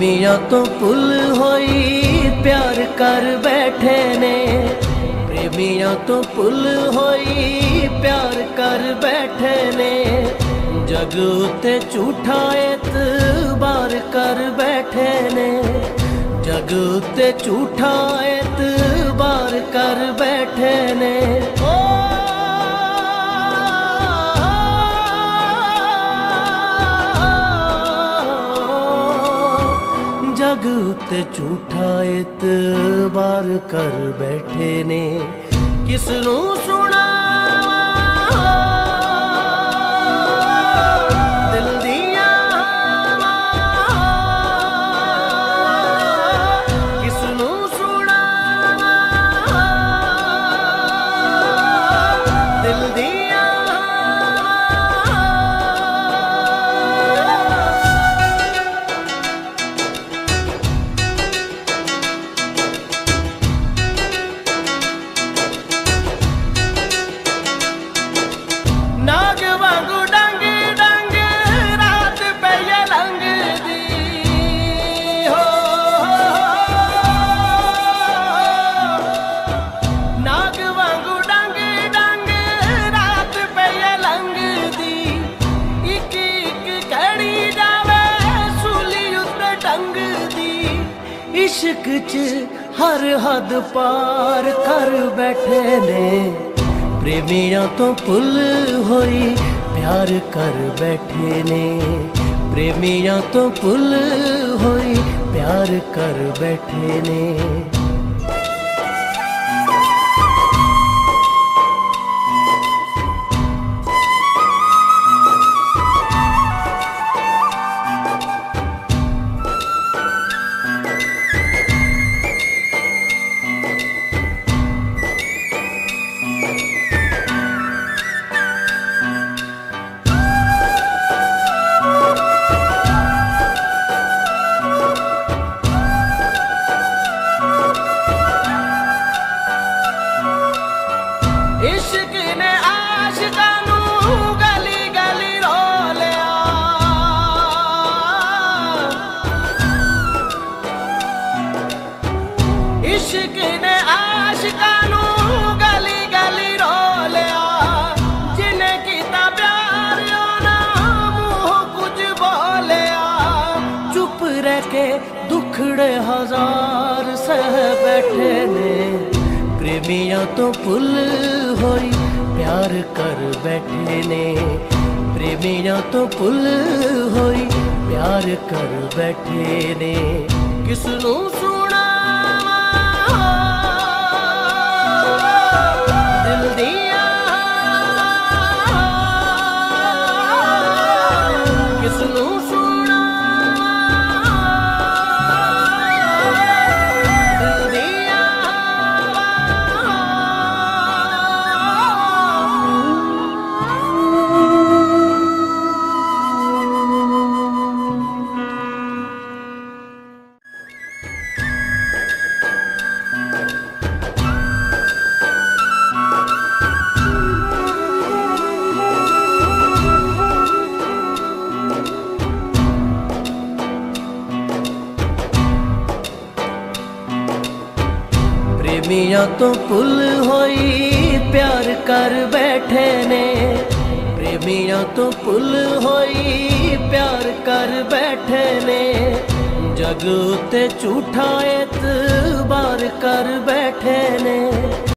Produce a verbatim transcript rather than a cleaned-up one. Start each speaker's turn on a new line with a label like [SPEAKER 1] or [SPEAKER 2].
[SPEAKER 1] प्रेमियां तो पुल होई प्यार कर बैठे ने। प्रेमियां तो पुल होई प्यार कर बैठे ने। जग उते झूठा एतबार कर बैठे ने। जग उते झूठा एतबार कर बैठे ने। ओ जग उते झूठा एतबार कर बैठे ने। किसनू सुना दिल दिया, किसनू सुना दिल दिया। नाग वांगू डंग डंग रात पे ये लंघदी हो। नाग वांगू डंग डंग रात पे ये लंघदी। इक इक घड़ी जावे सूली उत्ते टंगदी। इश्क च हर हद पार कर बैठे ने। प्रेमियां तो पुल होई प्यार कर बैठे ने। प्रेमियां तो पुल होई प्यार कर बैठे ने। इश्क ने आशिकां नू गली गली रोलिया। इश्क ने आशिकां नू गली गली रोलिया। जिन्हें कीता प्यार ना मुंह कुछ बोलिया। चुप रह के दुखड़े हजार सह बैठे ने। प्रेमियां तो पुल होई प्यार कर बैठे ने। प्रेमियां तो पुल होई प्यार कर बैठे ने। किसनू सुना दिल दिया, किसनू सुना दिल दिया। प्रेमियां तो पुल होई प्यार कर बैठे ने। प्रेमियां तो पुल होई प्यार कर बैठे ने। जग उते झूठा एतबार कर बैठे ने।